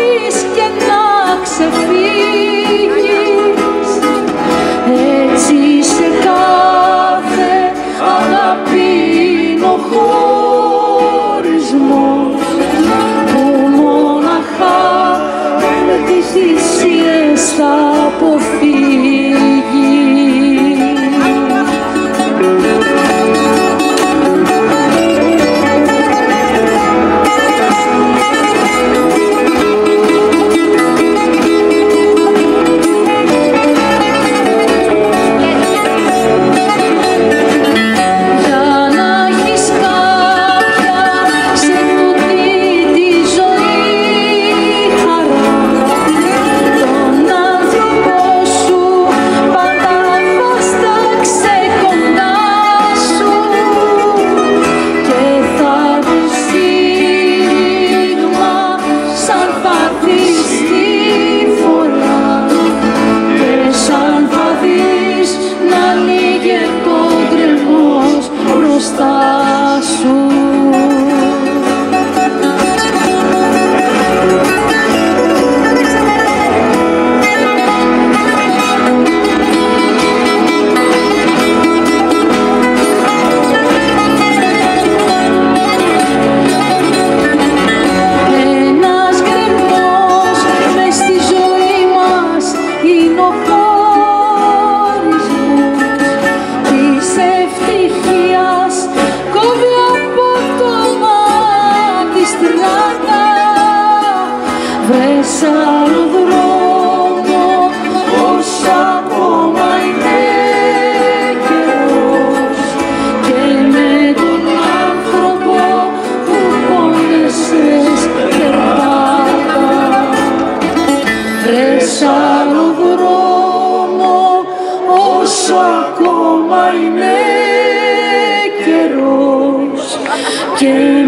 βρεις και να ξεφύγεις, έτσι σε κάθε αγάπη είναι ο χωρισμός, που μόναχα με τις θυσίες θα αποφύγει. Βρες άλλο δρόμο, όσο ακόμα είναι καιρός, και με τον άνθρωπο που πόνεσες περπάτα. Βρες άλλο δρόμο, όσο ακόμα είναι καιρός, και